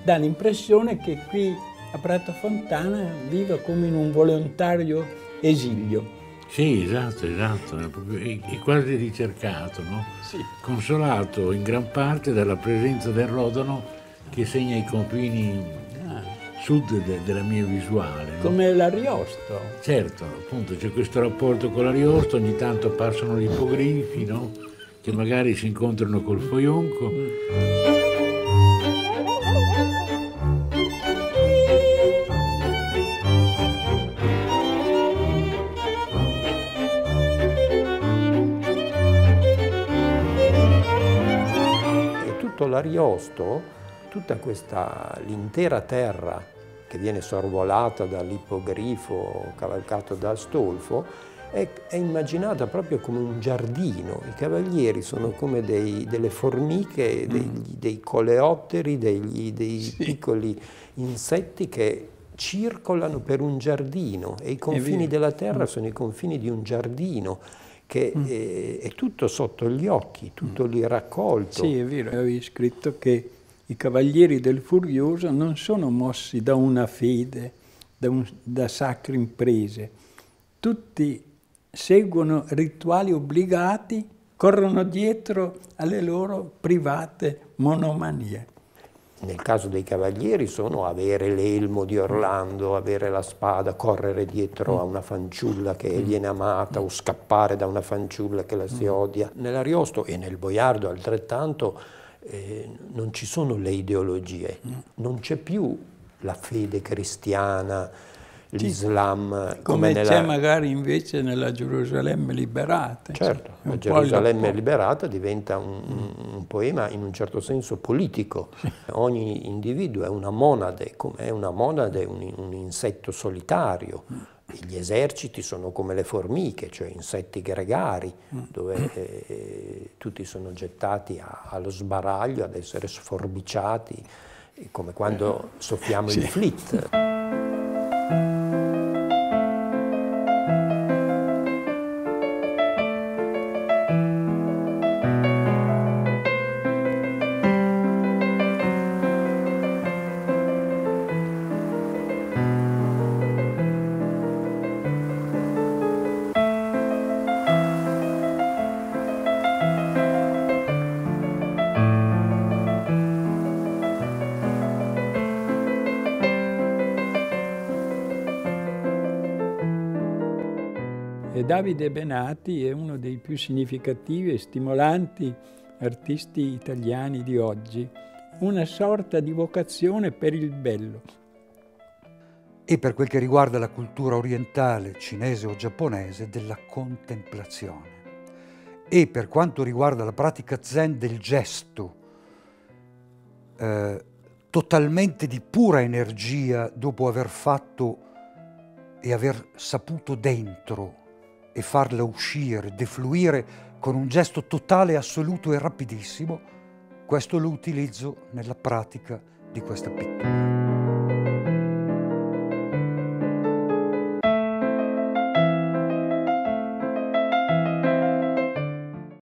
dà l'impressione che qui a Prato Fontana viva come in un volontario esilio. Sì, esatto, è quasi ricercato, no? Sì. Consolato in gran parte dalla presenza del Rodano che segna i confini sud della mia visuale. No? Come l'Ariosto. Certo, appunto c'è questo rapporto con l'Ariosto, ogni tanto passano gli ippogrifi, no? Che magari si incontrano col Foionco. Tutto l'Ariosto, tutta l'intera terra che viene sorvolata dall'ippogrifo, cavalcato da Astolfo, è immaginata proprio come un giardino. I cavalieri sono come delle formiche, dei coleotteri, dei piccoli insetti che circolano per un giardino, e i confini della terra sono i confini di un giardino, che è tutto sotto gli occhi, tutto lì raccolto. Sì, è vero, avevi scritto che i cavalieri del Furioso non sono mossi da una fede, da sacre imprese. Tutti seguono rituali obbligati, corrono dietro alle loro private monomanie. Nel caso dei cavalieri sono avere l'elmo di Orlando, avere la spada, correre dietro a una fanciulla che viene amata o scappare da una fanciulla che la si odia. Nell'Ariosto e nel Boiardo altrettanto non ci sono le ideologie, non c'è più la fede cristiana, l'Islam. Come c'è magari invece nella Gerusalemme liberata. Certo, la Gerusalemme liberata diventa un poema in un certo senso politico. Ogni individuo è una monade, come è una monade un insetto solitario. Gli eserciti sono come le formiche, cioè insetti gregari, dove tutti sono gettati allo sbaraglio, ad essere sforbiciati, come quando soffiamo il flit. Davide Benati è uno dei più significativi e stimolanti artisti italiani di oggi, una sorta di vocazione per il bello. E per quel che riguarda la cultura orientale, cinese o giapponese, della contemplazione. E per quanto riguarda la pratica zen del gesto, totalmente di pura energia dopo aver fatto e aver saputo dentro e farla uscire, defluire con un gesto totale, assoluto e rapidissimo, questo lo utilizzo nella pratica di questa pittura.